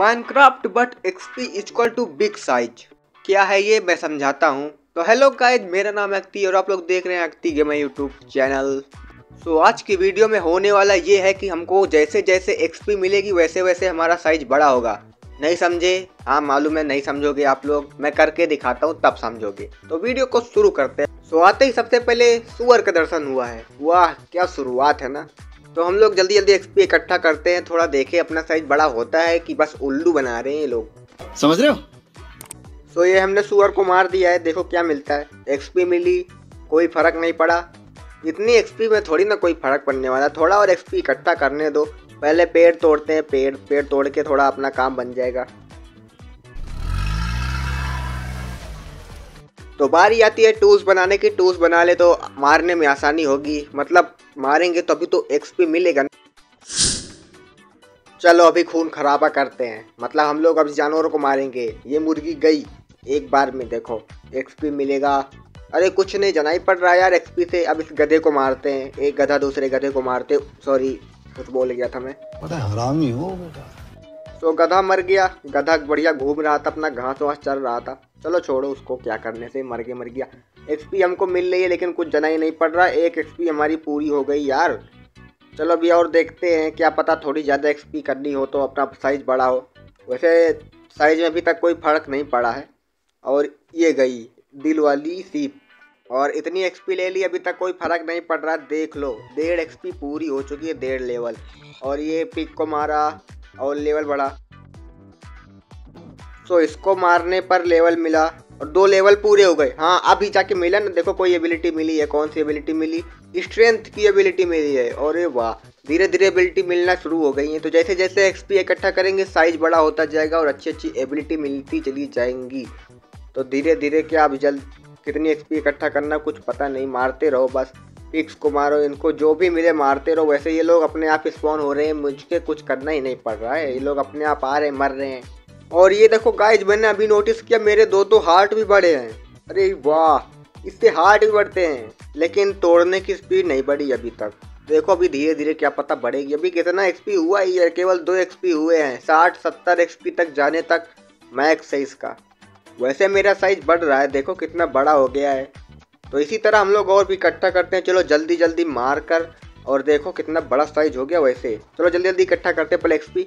Minecraft but XP equal to big size. क्या है ये मैं समझाता हूँ। तो हेलो गाइज, मेरा नाम अक्ति और आप लोग देख रहे हैं अक्ति गेमर यूट्यूब चैनल। सो आज की वीडियो में होने वाला ये है कि हमको जैसे जैसे एक्सपी मिलेगी वैसे वैसे हमारा साइज बड़ा होगा। नहीं समझे? हाँ मालूम है नहीं समझोगे आप लोग, मैं करके दिखाता हूँ तब समझोगे। तो वीडियो को शुरू करते हैं। सो आते ही सबसे पहले सुअर का दर्शन हुआ है। वाह क्या शुरुआत है ना। तो हम लोग जल्दी जल्दी एक्सपी इकट्ठा करते हैं, थोड़ा देखे अपना साइज बड़ा होता है कि बस उल्लू बना रहे हैं ये लोग, समझ रहे हो। सो ये हमने सुअर को मार दिया है, देखो क्या मिलता है। एक्सपी मिली, कोई फर्क नहीं पड़ा। इतनी एक्सपी में थोड़ी ना कोई फर्क पड़ने वाला, थोड़ा और एक्सपी इकट्ठा करने दो। पहले पेड़ तोड़ते हैं, पेड़ तोड़ के थोड़ा अपना काम बन जाएगा। तो बारी आती है टूल्स बनाने की। टूल्स बना ले तो मारने में आसानी होगी, मतलब मारेंगे तो अभी तो एक्सपी मिलेगा। चलो अभी खून खराबा करते हैं, मतलब हम लोग अभी जानवरों को मारेंगे। ये मुर्गी गई एक बार में, देखो एक्सपी मिलेगा। अरे कुछ नहीं जनाई पड़ रहा यार एक्सपी से। अब इस गधे को मारते हैं, एक गधा दूसरे गधे को मारते। सॉरी कुछ बोल गया था मैं। पता है हरामी हो बेटा। तो गधा मर गया। गधा बढ़िया घूम रहा था, अपना घास वास चल रहा था। चलो छोड़ो उसको, क्या करने से, मर गया। एक्सपी हमको मिल रही है लेकिन कुछ जनाई नहीं पड़ रहा। एक एक्सपी हमारी पूरी हो गई यार। चलो अभी और देखते हैं, क्या पता थोड़ी ज़्यादा एक्सपी करनी हो तो अपना साइज़ बड़ा हो। वैसे साइज़ में अभी तक कोई फ़र्क नहीं पड़ा है। और ये गई दिल वाली सीप, और इतनी एक्सपी ले ली, अभी तक कोई फ़र्क नहीं पड़ रहा। देख लो 1.5 एक्सपी पूरी हो चुकी है, 1.5 लेवल। और ये पिग को मारा और लेवल बढ़ा। सो इसको मारने पर लेवल मिला और 2 लेवल पूरे हो गए। हाँ अभी जाके मिला ना, देखो कोई एबिलिटी मिली है। कौन सी एबिलिटी मिली? स्ट्रेंथ की एबिलिटी मिली है। और वाह, धीरे धीरे एबिलिटी मिलना शुरू हो गई है। तो जैसे जैसे एक्सपी इकट्ठा करेंगे साइज बड़ा होता जाएगा और अच्छी अच्छी एबिलिटी मिलती चली जाएंगी। तो धीरे धीरे क्या अभी जल्द कितनी एक्सपी इकट्ठा करना कुछ पता नहीं, मारते रहो बस। पिक्स को मारो, इनको जो भी मिले मारते रहो। वैसे ये लोग अपने आप स्पॉन हो रहे हैं, मुझे कुछ करना ही नहीं पड़ रहा है। ये लोग अपने आप आ रहे हैं, मर रहे हैं। और ये देखो गाइज, मैंने अभी नोटिस किया मेरे दो हार्ट भी बढ़े हैं। अरे वाह, इससे हार्ट भी बढ़ते हैं लेकिन तोड़ने की स्पीड नहीं बढ़ी अभी तक। देखो अभी धीरे धीरे क्या पता बढ़ेगी। अभी कितना एक्सपी हुआ ही है, केवल 2 एक्सपी हुए हैं। 60-70 एक्सपी तक जाने तक मैक्स है इसका। वैसे मेरा साइज बढ़ रहा है, देखो कितना बड़ा हो गया है। तो इसी तरह हम लोग और भी इकट्ठा करते हैं। चलो जल्दी जल्दी मार कर, और देखो कितना बड़ा साइज हो गया। वैसे चलो जल्दी जल्दी इकट्ठा करते हैं पहले एक्सपी।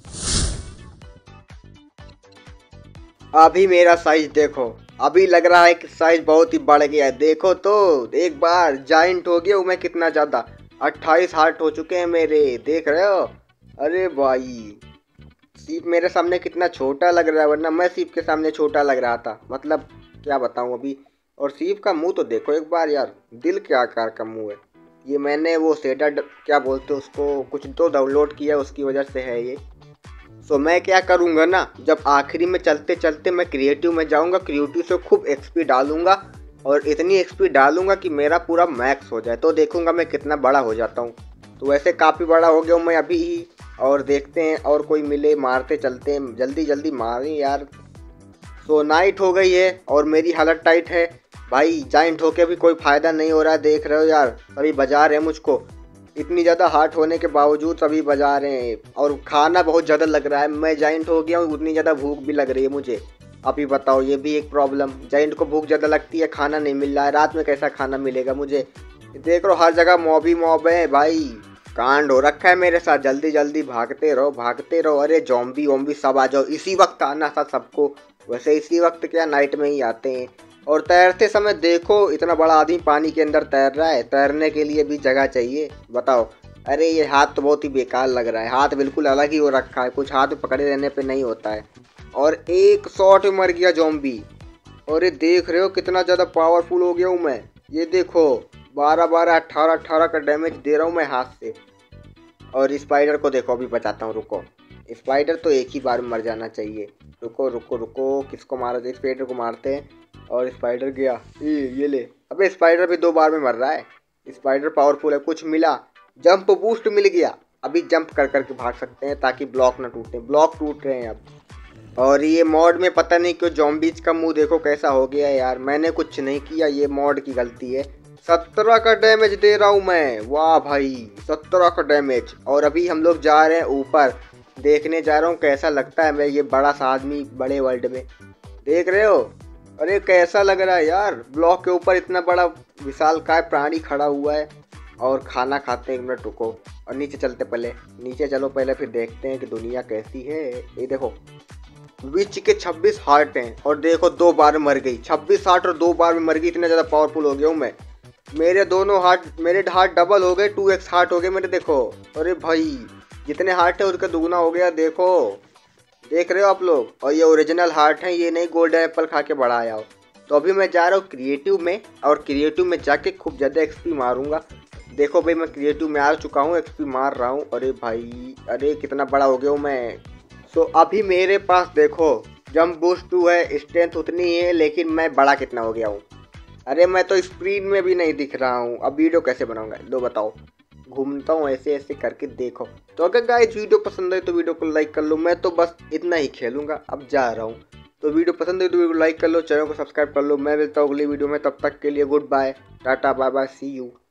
अभी मेरा साइज देखो, अभी लग रहा है कि साइज बहुत ही बढ़ गया है। देखो तो एक बार जाइंट हो गया हूँ मैं कितना ज़्यादा। 28 हार्ट हो चुके हैं मेरे, देख रहे हो। अरे भाई सीप मेरे सामने कितना छोटा लग रहा है, वरना मैं सीप के सामने छोटा लग रहा था। मतलब क्या बताऊँ अभी। और सीप का मुंह तो देखो एक बार यार, दिल के आकार का मुंह है। ये मैंने वो शेडर क्या बोलते हैं उसको, कुछ तो डाउनलोड किया उसकी वजह से है ये। सो मैं क्या करूँगा ना, जब आखिरी में चलते चलते मैं क्रिएटिव में जाऊँगा, क्रिएटिव से खूब एक्सपी डालूंगा और इतनी एक्सपी डालूंगा कि मेरा पूरा मैक्स हो जाए। तो देखूंगा मैं कितना बड़ा हो जाता हूँ। तो वैसे काफ़ी बड़ा हो गया हूँ मैं अभी ही। और देखते हैं और कोई मिले, मारते चलते हैं, जल्दी जल्दी मारें यार। सो नाइट हो गई है और मेरी हालत टाइट है भाई। जाइंट होके भी कोई फ़ायदा नहीं हो रहा है, देख रहे हो यार। सभी बजा रहे हैं मुझको, इतनी ज़्यादा हार्ट होने के बावजूद सभी बजा रहे हैं। और खाना बहुत ज़्यादा लग रहा है, मैं जाइंट हो गया हूँ, उतनी ज़्यादा भूख भी लग रही है मुझे। अभी बताओ, ये भी एक प्रॉब्लम। जाइंट को भूख ज़्यादा लगती है, खाना नहीं मिल रहा है। रात में कैसा खाना मिलेगा मुझे। देख रहे हो हर जगह मॉब ही मॉब है भाई, कांड हो रखा है मेरे साथ। जल्दी जल्दी भागते रहो भागते रहो। अरे जॉम्बी वॉम्बी सब आ जाओ, इसी वक्त आना था सबको। वैसे इसी वक्त क्या, नाइट में ही आते हैं। और तैरते समय देखो इतना बड़ा आदमी पानी के अंदर तैर रहा है, तैरने के लिए भी जगह चाहिए, बताओ। अरे ये हाथ तो बहुत ही बेकार लग रहा है, हाथ बिल्कुल अलग ही हो रखा है, कुछ हाथ पकड़े रहने पे नहीं होता है। और एक शॉट में मर गया जॉम्बी। और ये देख रहे हो कितना ज़्यादा पावरफुल हो गया हूँ मैं। ये देखो 12-12 18-18 का डैमेज दे रहा हूँ मैं हाथ से। और स्पाइडर को देखो, अभी बचाता हूँ, रुको। स्पाइडर तो एक ही बार में मर जाना चाहिए। रुको रुको रुको, किसको मारा जाए? स्पाइडर को मारते हैं। और स्पाइडर गया, ये ले। अबे स्पाइडर भी 2 बार में मर रहा है। स्पाइडर पावरफुल है। कुछ मिला, जंप बूस्ट मिल गया। अभी जंप कर करके भाग सकते हैं ताकि ब्लॉक ना टूटे। ब्लॉक टूट रहे हैं अब। और ये मॉड में पता नहीं क्यों जॉम्बीज का मुंह देखो कैसा हो गया है यार। मैंने कुछ नहीं किया, ये मॉड की गलती है। 17 का डैमेज दे रहा हूँ मैं, वाह भाई 17 का डैमेज। और अभी हम लोग जा रहे हैं ऊपर। देखने जा रहा हूँ कैसा लगता है मैं ये बड़ा सा आदमी बड़े वर्ल्ड में। देख रहे हो? अरे कैसा लग रहा है यार, ब्लॉक के ऊपर इतना बड़ा विशालकाय प्राणी खड़ा हुआ है। और खाना खाते हैं, 1 मिनट रुको और नीचे चलते, पहले नीचे चलो पहले, फिर देखते हैं कि दुनिया कैसी है। ये देखो विच के 26 हार्ट हैं और देखो 2 बार मर गई। 26 हार्ट और 2 बार में मर गई, इतना ज़्यादा पावरफुल हो गया हूँ मैं। मेरे दोनों हार्ट, मेरे हार्ट डबल हो गए, 2x हार्ट हो गए मेरे। देखो अरे भाई जितने हार्ट है उसका दुगना हो गया। देखो देख रहे हो आप लोग? और ये ओरिजिनल हार्ट है, ये नहीं गोल्डन एप्पल खा के बढ़ाया हो। तो अभी मैं जा रहा हूँ क्रिएटिव में, और क्रिएटिव में जाके खूब ज़्यादा एक्सपी मारूंगा। देखो भाई मैं क्रिएटिव में आ चुका हूँ, एक्सपी मार रहा हूँ। अरे भाई अरे कितना बड़ा हो गया हूँ मैं। सो अभी मेरे पास देखो जंप बूस्ट 2 है, स्ट्रेंथ उतनी ही है, लेकिन मैं बड़ा कितना हो गया हूँ। अरे मैं तो स्क्रीन में भी नहीं दिख रहा हूँ। अब वीडियो कैसे बनाऊंगा लो बताओ? घूमता हूँ ऐसे ऐसे करके। देखो तो अगर गाइस वीडियो पसंद है तो वीडियो को लाइक कर लो। मैं तो बस इतना ही खेलूंगा, अब जा रहा हूँ। तो वीडियो पसंद है तो वीडियो को लाइक कर लो, चैनल को सब्सक्राइब कर लो। मैं मिलता हूँ अगली वीडियो में, तब तक के लिए गुड बाय, टाटा बाय बाय, सी यू।